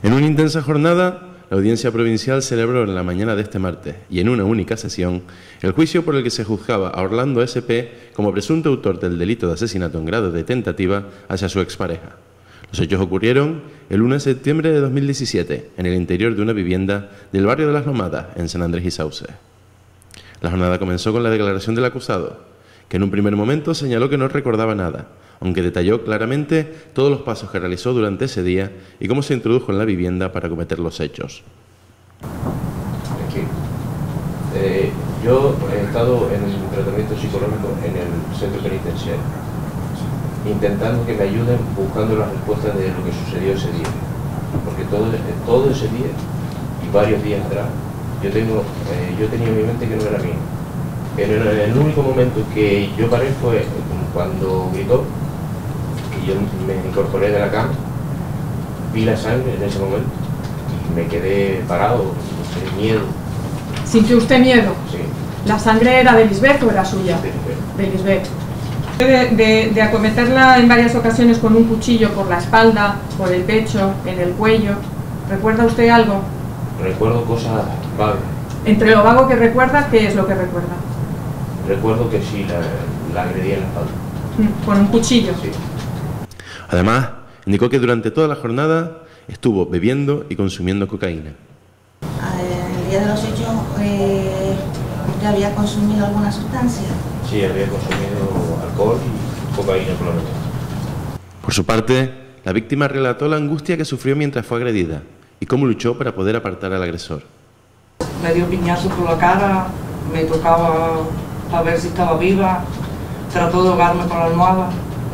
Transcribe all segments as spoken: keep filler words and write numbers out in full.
En una intensa jornada, la Audiencia Provincial celebró en la mañana de este martes, y en una única sesión, el juicio por el que se juzgaba a Orlando ese pe como presunto autor del delito de asesinato en grado de tentativa hacia su expareja. Los hechos ocurrieron el uno de septiembre de dos mil diecisiete, en el interior de una vivienda del barrio de Las Lomadas, en San Andrés y Sauces. La jornada comenzó con la declaración del acusado, que en un primer momento señaló que no recordaba nada, aunque detalló claramente todos los pasos que realizó durante ese día y cómo se introdujo en la vivienda para cometer los hechos. Aquí. Eh, yo he estado en un tratamiento psicológico en el centro penitenciario, intentando que me ayuden buscando las respuestas de lo que sucedió ese día, porque todo, todo ese día y varios días atrás yo, tengo, eh, yo tenía en mi mente que no era mío. En el, el único momento que yo paré fue cuando gritó, y yo me incorporé de la cama, vi la sangre en ese momento y me quedé parado, no sé, miedo. ¿Sintió usted miedo? Sí. ¿La sangre era de Lisbeth o era suya? De Lisbeth. De Lisbeth. De, de, de acometerla en varias ocasiones con un cuchillo por la espalda, por el pecho, en el cuello. ¿Recuerda usted algo? Recuerdo cosas vagas. Entre lo vago que recuerda, ¿qué es lo que recuerda? Recuerdo que sí, la, la agredí en la espalda. ¿Con un cuchillo? Sí. Además, indicó que durante toda la jornada estuvo bebiendo y consumiendo cocaína. El día de los hechos, eh, ¿usted había consumido alguna sustancia? Sí, había consumido alcohol y cocaína por la mañana. Por su parte, la víctima relató la angustia que sufrió mientras fue agredida y cómo luchó para poder apartar al agresor. Me dio piñazos por la cara, me tocaba para ver si estaba viva, trató de ahogarme con la almohada.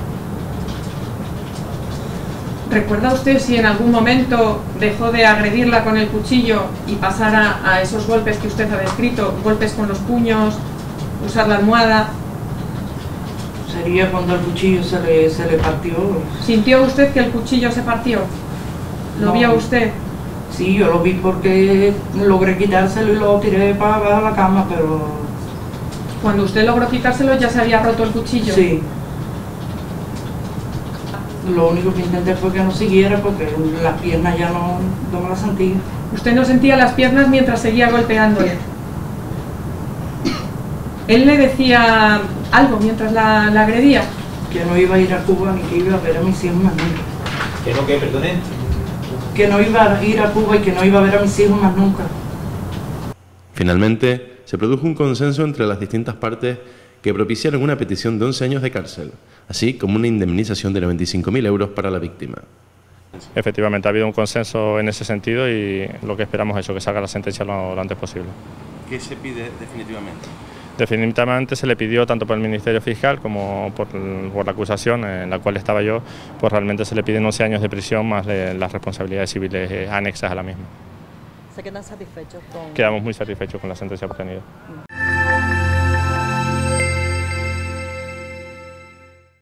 ¿Recuerda usted si en algún momento dejó de agredirla con el cuchillo y pasara a esos golpes que usted ha descrito, golpes con los puños, usar la almohada? Sería cuando el cuchillo se le, se le partió. ¿Sintió usted que el cuchillo se partió? ¿Lo No. vio usted? Sí, yo lo vi porque logré quitárselo y lo tiré para abajo de la cama, pero... Cuando usted logró quitárselo ya se había roto el cuchillo. Sí. Lo único que intenté fue que no siguiera porque las piernas ya no, no me las sentía. Usted no sentía las piernas mientras seguía golpeándole. ¿Él le decía algo mientras la, la agredía? Que no iba a ir a Cuba ni que iba a ver a mis hijos más nunca. ¿Que no qué, perdone? Que no iba a ir a Cuba y que no iba a ver a mis hijos más nunca. Finalmente, se produjo un consenso entre las distintas partes que propiciaron una petición de once años de cárcel, así como una indemnización de noventa y cinco mil euros para la víctima. Efectivamente, ha habido un consenso en ese sentido y lo que esperamos es eso, que salga la sentencia lo, lo antes posible. ¿Qué se pide definitivamente? Definitivamente se le pidió tanto por el Ministerio Fiscal como por, por la acusación en la cual estaba yo, pues realmente se le piden once años de prisión más de las responsabilidades civiles anexas a la misma. ¿Se quedan satisfechos con...? Quedamos muy satisfechos con la sentencia obtenida.